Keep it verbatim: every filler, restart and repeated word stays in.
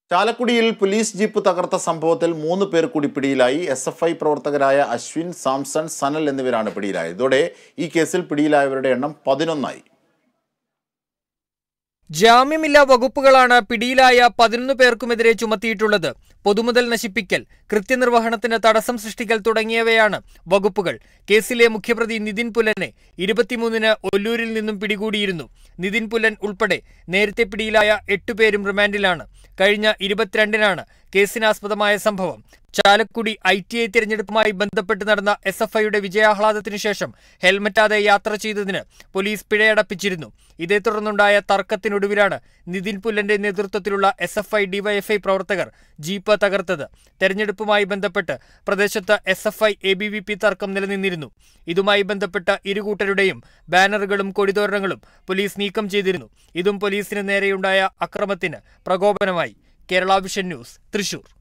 ചാലക്കുടിയിൽ police jeep തകർത്ത സംഭവത്തിൽ മൂന്ന് പേർ കൂടി പിടിയിലായി. എസ് എഫ് ഐ പ്രവർത്തകരായ അശ്വിൻ, സാംസൺ, സനൽ എന്നിവരാണ് പിടിയിലായത്. ഇതോടെ ഈ കേസിൽ പിടിയിലായവരുടെ എണ്ണം പതിനൊന്നായി. ജാമ്യമില്ലാ വകുപ്പുകളാണ് പിടിയിലായ പതിനൊന്ന് പേർക്കുമെതിരെ ചുമത്തിയിട്ടുള്ളത്. പൊതുമുതൽ നശിപ്പിക്കൽ, കൃത്യനിർവഹണത്തിന് തടസ്സം സൃഷ്ടിക്കൽ തുടങ്ങിയവയാണ് വകുപ്പുകൾ. കേസിലെ മുഖ്യപ്രതി നിതിൻ പുല്ലനെ ഇരുപത്തിമൂന്നിന് ഒല്ലൂരിൽ നിന്നും പിടികൂടിയിരുന്നു. നിതിൻ പുല്ലൻ ഉൾപ്പെടെ നേരത്തെ പിടിയിലായ എട്ടുപേരും റിമാൻഡിലാണ്. കഴിഞ്ഞ ഇരുപത്തിരണ്ടിനാണ് കേസിനാസ്പദമായ സംഭവം. ചാലക്കുടി ഐ ടി ഐ തിരഞ്ഞെടുപ്പുമായി ബന്ധപ്പെട്ട് നടന്ന എസ് എഫ് ഐയുടെ വിജയാഹ്ലാദത്തിനു ശേഷം ഹെൽമറ്റാതെ യാത്ര ചെയ്തതിന് പോലീസ് പിഴയടപ്പിച്ചിരുന്നു. ഇതേ തുടർന്നുണ്ടായ തർക്കത്തിനൊടുവിലാണ് നിതിൻ പുല്ലന്റെ നേതൃത്വത്തിലുള്ള എസ് എഫ് ഐ ഡിവൈഎഫ്ഐ പ്രവർത്തകർ ജീപ്പ് തകർത്തത്. തെരഞ്ഞെടുപ്പുമായി ബന്ധപ്പെട്ട് പ്രദേശത്ത് S F I A B V P തർക്കം നിലനിന്നിരുന്നു. ഇതുമായി ബന്ധപ്പെട്ട ഇരുകൂട്ടരുടെയും ബാനറുകളും കൊടിതോരണങ്ങളും പോലീസ് നീക്കം ചെയ്തിരുന്നു. ഇതും പോലീസിന് നേരെയുണ്ടായ അക്രമത്തിന് പ്രകോപനമായി. Kerala vision news, Thrissur.